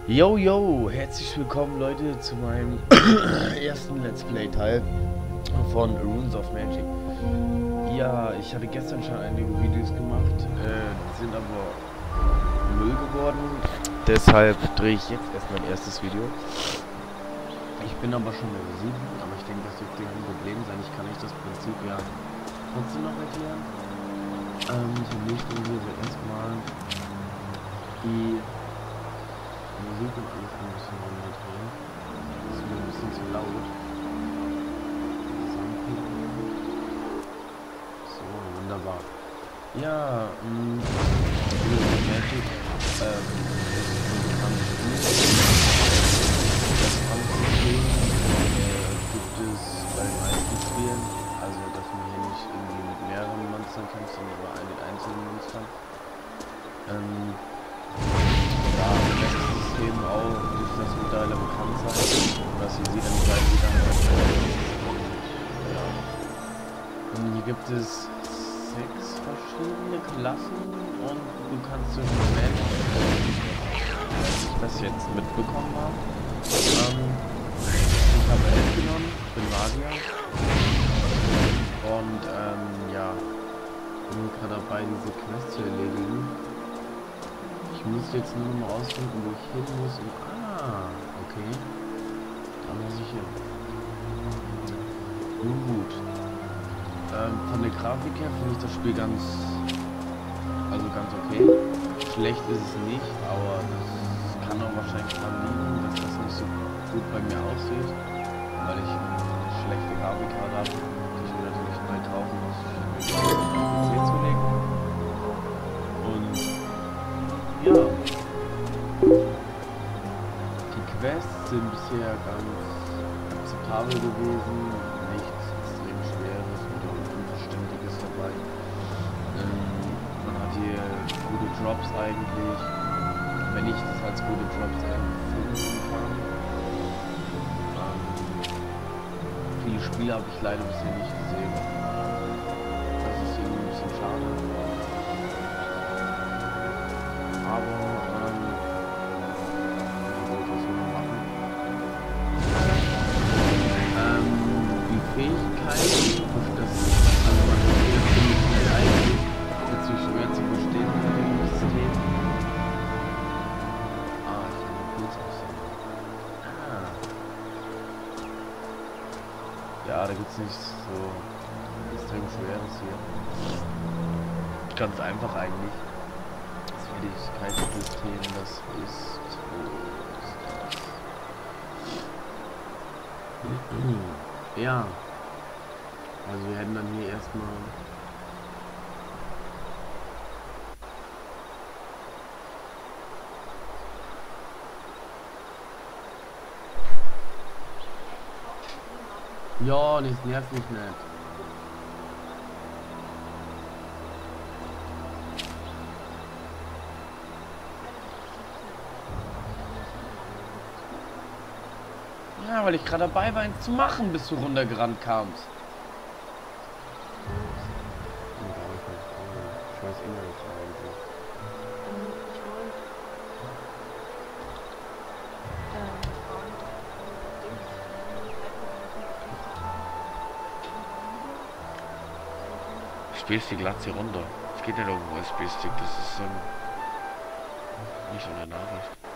Yo, yo, herzlich willkommen Leute zu meinem ersten Let's Play Teil von Runes of Magic. Ja, ich hatte gestern schon einige Videos gemacht, sind aber Müll geworden, deshalb drehe ich jetzt erst mein erstes Video. Ich bin aber schon Level 7, aber ich denke, das dürfte kein Problem sein. Ich kann euch das Prinzip ja trotzdem noch erklären. Zunächst wir erstmal die Musik und alles ein bisschen runterdrehen. Das ist mir ein bisschen zu laut. So, wunderbar. Ja, Magic, das bekannte Spiel. Das Kampfsystem gibt es bei den meisten Spielen. Also, dass man hier nicht irgendwie mit mehreren Monstern kämpft, sondern nur mit einzelnen Monstern. Ja, das System auch durch das mittlerweile bekannt sein, was ihr seht, dann gleich wieder. Ja. Und hier gibt es 6 verschiedene Klassen und du kannst zwischen wählen, als ich das jetzt mitbekommen habe. Ich habe 11 genommen, bin Magier und ja, bin gerade dabei, diese Quest zu erledigen. Ich muss jetzt nur noch mal ausfinden, wo ich hin muss. Und, okay. Da muss ich hin. Nun gut. Von der Grafik her finde ich das Spiel ganz okay. Schlecht ist es nicht, aber das kann auch wahrscheinlich daran liegen, dass das nicht so gut bei mir aussieht. Weil ich eine schlechte Grafikkarte habe, die ich mir natürlich neu kaufen muss, um den PC zu legen. Und ja, die Quests sind bisher ganz akzeptabel gewesen, nichts extrem Schweres oder Unverständliches dabei. Man hat hier gute Drops eigentlich, wenn ich das als gute Drops empfinden kann. Viele Spiele habe ich leider bisher nicht gesehen. Das ist irgendwie ein bisschen schade. Aber die Fähigkeiten, das, also man versteht ziemlich schnell eigentlich, ist natürlich schwer zu verstehen bei dem System. Ich kann mal kurz aussehen. Ja, da gibt es nicht so extrem schweres hier. Ganz einfach eigentlich. Fertigkeitssystem, das ist ja, also wir hätten dann hier erstmal ja, das nervt mich nicht. Ja, weil ich gerade dabei war, eins zu machen, bis du runtergerannt kamst. Ich weiß immer nicht eigentlich. Spielst die Glatze hier runter. Es geht nicht um USB-Stick, das ist nicht so eine Nachricht.